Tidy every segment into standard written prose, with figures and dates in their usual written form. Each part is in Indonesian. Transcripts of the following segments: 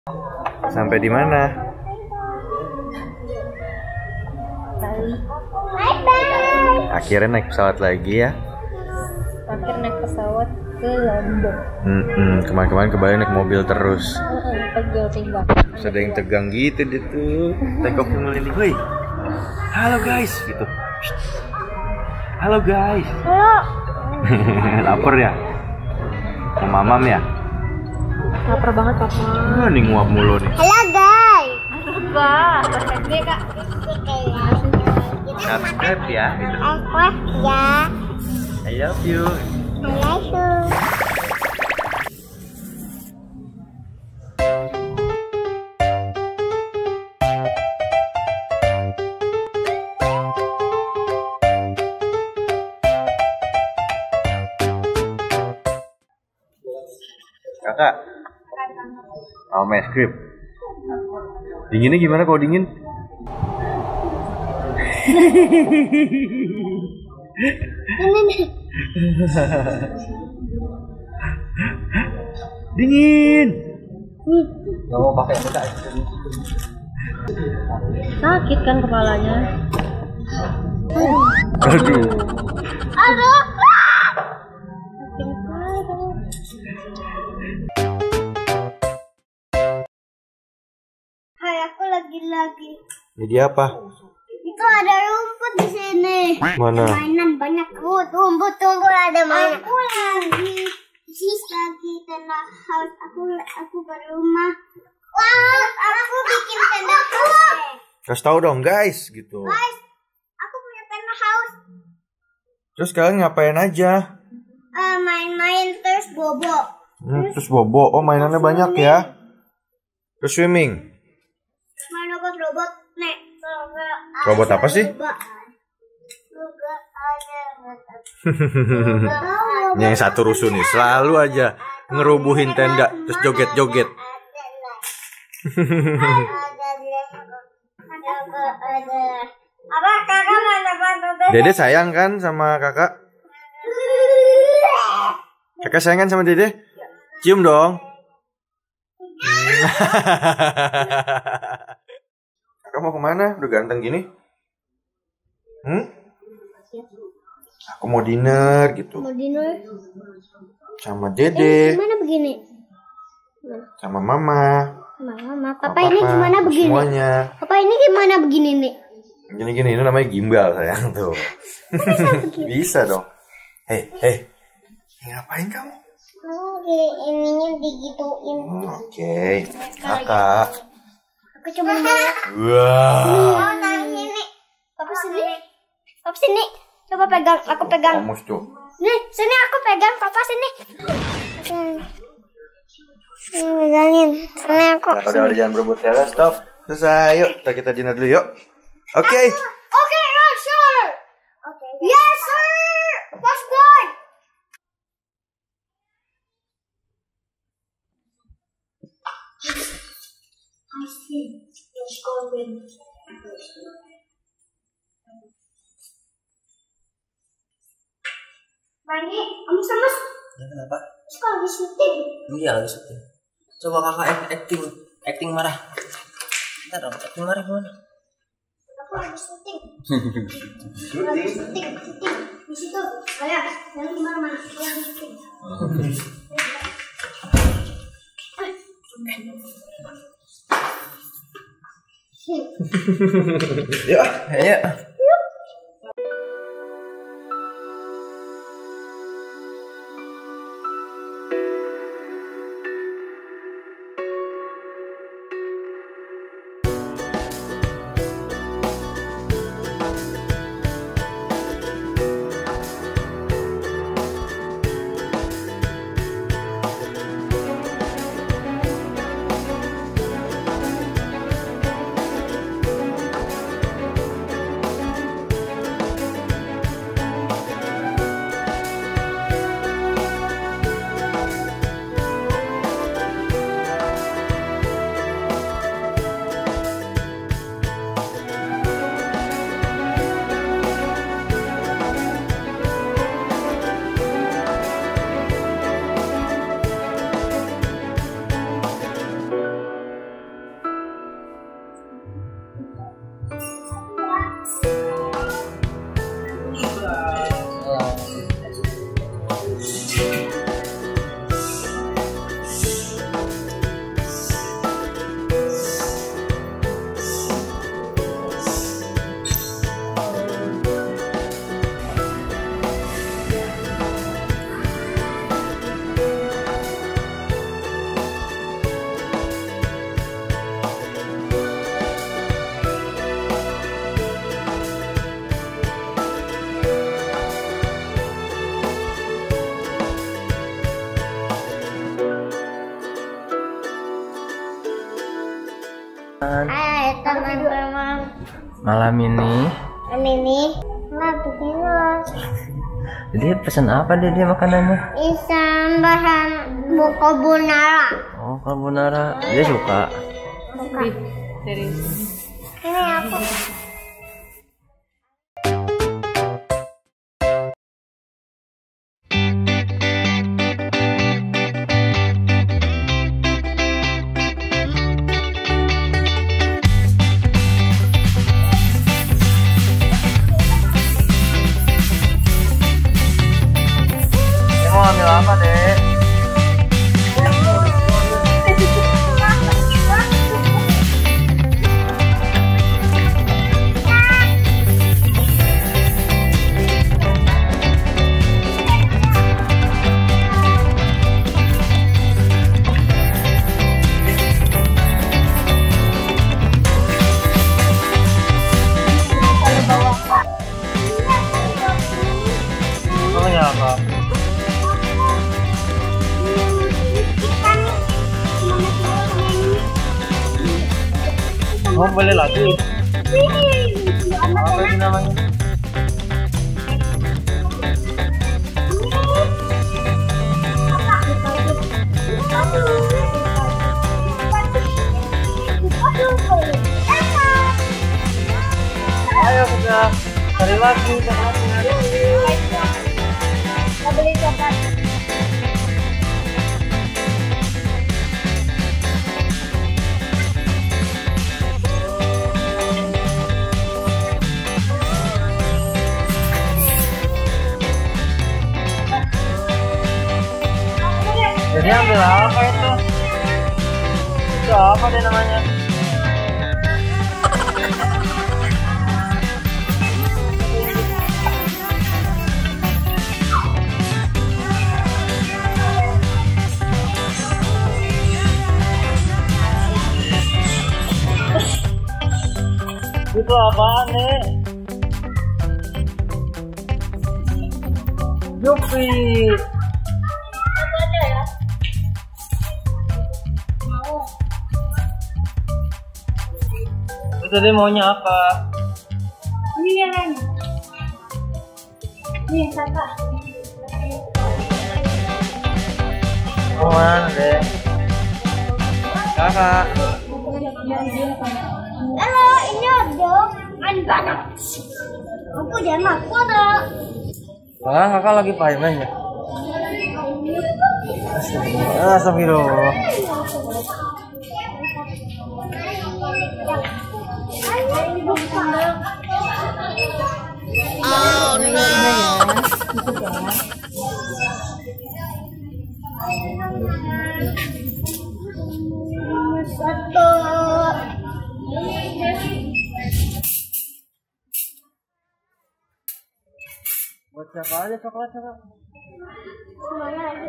Sampai di mana? Bye-bye. Akhirnya naik pesawat lagi ya. Terakhir naik pesawat ke Lombok. Kemarin-kemarin ke Bali naik mobil terus. Tegang. Terus ada yang tegang gitu dia tuh. Take off ngelinding, woi. Halo guys, gitu. Halo guys. Halo. Lapar ya? Mau mamam ya? Lapar banget papa. Nih nguap mulu nih. Halo guys. Kak, SD kak. Subscribe ya. Gitu. Ya. I love you. I like you. Kakak, mau es krim? Dinginnya gimana kalau dingin? Dingin. Gak mau pakai muka. Sakit kan kepalanya? Aduh. Aduh. Hai, aku lagi. Jadi apa? Itu ada rumput di sini. Mana? Mainan banyak rumput ada mainan. Aku lagi tenda house. Aku berumah. Wah, aku bikin tenda house. Kasih tahu dong guys, gitu. Guys, aku punya tenda house. Terus kalian ngapain aja? Main-main terus bobo. Terus bobo. Oh, mainannya banyak ya. Terus swimming. Main robot nek. Robot apa sih? Ini yang satu rusuh nih, selalu aja ngerubuhin tenda terus joget-joget. Apa kakak mana? Dede sayang kan sama kakak? Kakak sayang kan sama Dede? Cium dong. Kakak mau kemana? Udah ganteng gini? Aku mau dinner gitu. Mau dinner? Sama Dede. Gimana begini? Sama Mama. Mama, Papa ini gimana begini? Semuanya. Papa ini gimana begini nih? Gini-gini, ini namanya gimbal sayang tuh. Bisa dong. Hei, ngapain kamu? Ininya digituin. Oke, kakak. Aku coba lihat. Wah. Oh, taruh sini. Papa sini. Coba pegang, aku pegang. Kamus tuh. Nih, sini aku pegang, Papa sini. Pegangin. Sini aku. Udah, jangan berebut ya, stop. Selesai, yuk kita dinner dulu yuk. Oke. Okay, sure. Okay. Yes, sir. What's good? I see. Let's go with. Mani, kamu sama? Ya, kenapa? Sekarang lagi syuting. Iya lagi syuting. Coba kakak acting marah. Bentar dong, acting marah gimana? Aku lagi syuting. Lagi syuting. Di situ. Kayak, jangan kemana-mana. Lagi syuting. Yuk. Hai teman-teman. Malam ini Nah, begini. jadi pesan apa dia makanannya? Isan bahan carbonara. Oh, carbonara. Dia suka. Ini apa? Mau ambil apa, Dek? Maunya apa? Mau beli lagi? Apa sih namanya? Ayo kita cari lagi coklatnya. Mau beli coklat. Jadi ambil apa itu? Itu apa deh namanya? Itu apaan nih? Yupi. Tadi maunya apa? Ini yang lain. Nih, kakak. Mau mana deh? Kakak. Halo, ini ada anak. Aku jangan aku ada. Kakak lagi payment ya? Astagfirullah. Oh no. Satu. Buat siapa aja coklatnya, Kak? Semuanya lagi.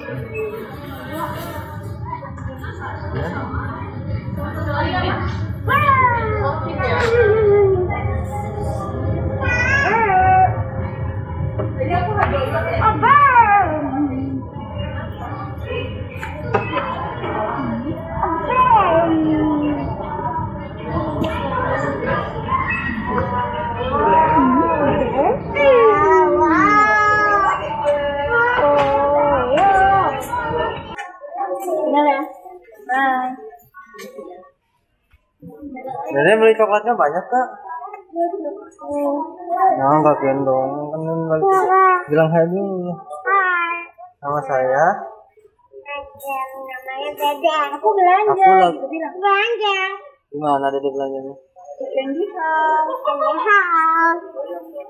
Jadi beli coklatnya banyak, Kak? Nah, Kak Gendong kan balik bilang hai dulu Hai. sama saya. Namanya Dede. Aku belanja. Aku Belanja. Gimana Dede belanjanya? Candy house.